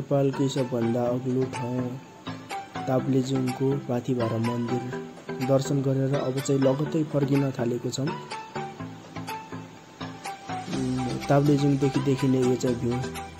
नेपालकै सबभन्दा अग्लो ठाउँ ताप्लेजुङको पाथिभरा मन्दिर दर्शन गरेर अब चाहिँ लगत्तै फर्किन थालेको छौँ। ताप्लेजुङदेखि देखिने यो चाहिँ भ्यू